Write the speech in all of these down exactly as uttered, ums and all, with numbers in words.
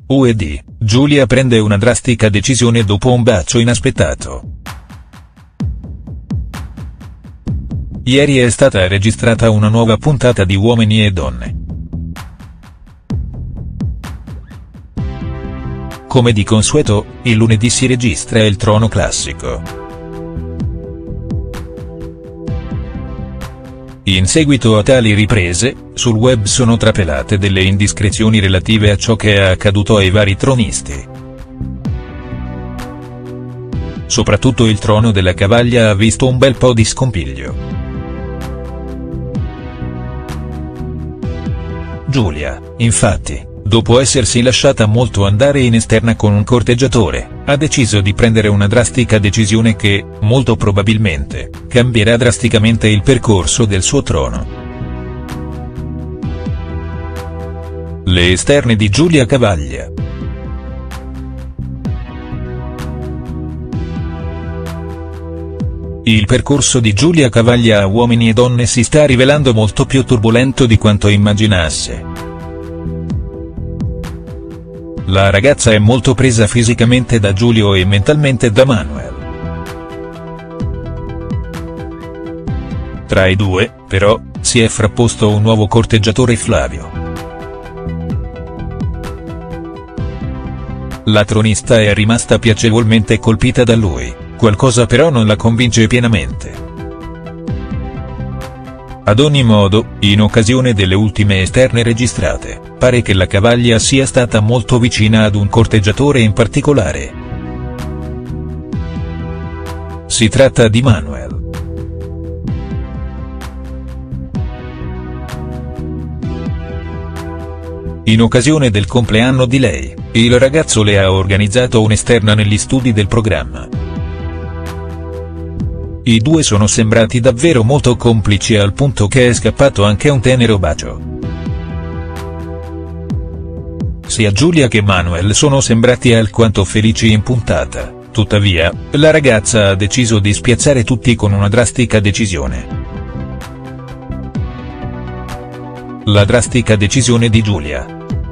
U E D, Giulia prende una drastica decisione dopo un bacio inaspettato. Ieri è stata registrata una nuova puntata di Uomini e Donne. Come di consueto, il lunedì si registra il trono classico. In seguito a tali riprese, sul web sono trapelate delle indiscrezioni relative a ciò che è accaduto ai vari tronisti. Soprattutto il trono della Cavaglia ha visto un bel po' di scompiglio. Giulia, infatti, dopo essersi lasciata molto andare in esterna con un corteggiatore, ha deciso di prendere una drastica decisione che, molto probabilmente, cambierà drasticamente il percorso del suo trono. Le esterne di Giulia Cavaglia. Il percorso di Giulia Cavaglia a Uomini e Donne si sta rivelando molto più turbolento di quanto immaginasse. La ragazza è molto presa fisicamente da Giulio e mentalmente da Manuel. Tra i due, però, si è frapposto un nuovo corteggiatore, Flavio. La tronista è rimasta piacevolmente colpita da lui, qualcosa però non la convince pienamente. Ad ogni modo, in occasione delle ultime esterne registrate, pare che la Cavaglia sia stata molto vicina ad un corteggiatore in particolare. Si tratta di Manuel. In occasione del compleanno di lei, il ragazzo le ha organizzato un'esterna negli studi del programma. I due sono sembrati davvero molto complici al punto che è scappato anche un tenero bacio. Sia Giulia che Manuel sono sembrati alquanto felici in puntata, tuttavia, la ragazza ha deciso di spiazzare tutti con una drastica decisione. La drastica decisione di Giulia.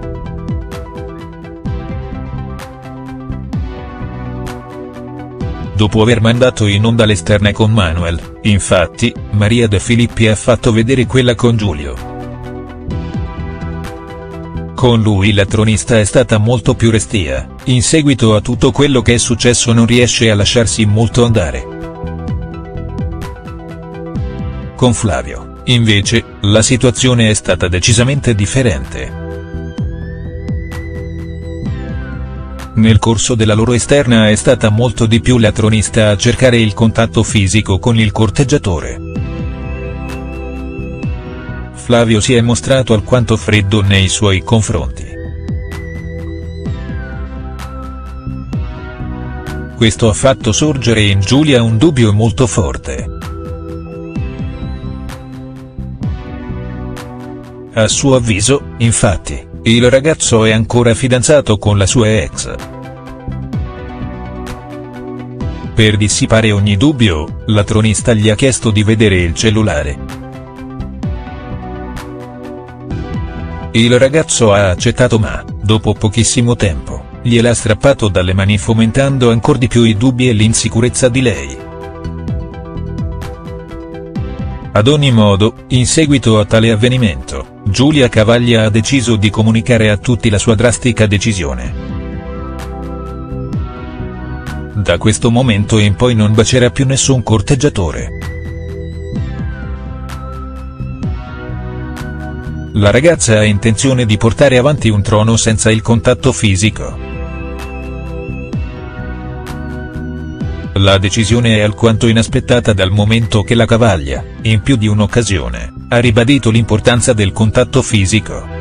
Dopo aver mandato in onda l'esterna con Manuel, infatti, Maria De Filippi ha fatto vedere quella con Giulio. Con lui la tronista è stata molto più restia, in seguito a tutto quello che è successo non riesce a lasciarsi molto andare. Con Flavio, invece, la situazione è stata decisamente differente. Nel corso della loro esterna è stata molto di più la tronista a cercare il contatto fisico con il corteggiatore. Flavio si è mostrato alquanto freddo nei suoi confronti. Questo ha fatto sorgere in Giulia un dubbio molto forte. A suo avviso, infatti, il ragazzo è ancora fidanzato con la sua ex. Per dissipare ogni dubbio, la tronista gli ha chiesto di vedere il cellulare. Il ragazzo ha accettato ma, dopo pochissimo tempo, gliel'ha strappato dalle mani fomentando ancor di più i dubbi e l'insicurezza di lei. Ad ogni modo, in seguito a tale avvenimento, Giulia Cavaglia ha deciso di comunicare a tutti la sua drastica decisione. Da questo momento in poi non bacerà più nessun corteggiatore. La ragazza ha intenzione di portare avanti un trono senza il contatto fisico. La decisione è alquanto inaspettata dal momento che la Cavaglia, in più di un'occasione, ha ribadito l'importanza del contatto fisico.